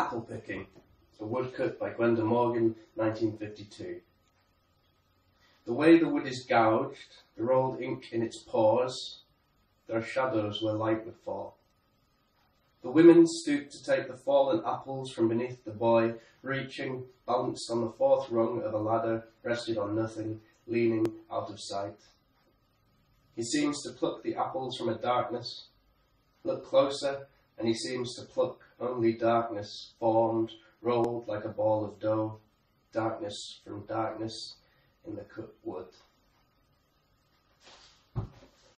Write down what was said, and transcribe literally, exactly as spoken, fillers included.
Apple Picking, a woodcut by Gwenda Morgan, nineteen fifty-two. The way the wood is gouged, the rolled ink in its pores, there are shadows where light would fall. The women stoop to take the fallen apples from beneath the boy, reaching, balanced on the fourth rung of a ladder, rested on nothing, leaning out of sight. He seems to pluck the apples from a darkness. Look closer, and he seems to pluck only darkness, formed, rolled like a ball of dough, darkness from darkness in the cut wood.